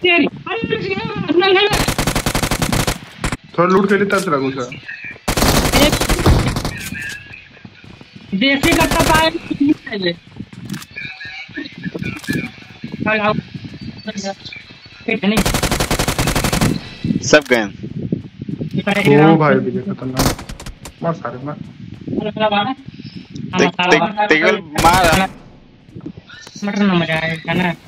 तेरी थोड़ा लूट के लिए तब चला कुछ देसी कट्टा पाए सब गए। ओ भाई भी खतरनाक मार सारे मार टिकल मार मटर ना मजा आएगा ना।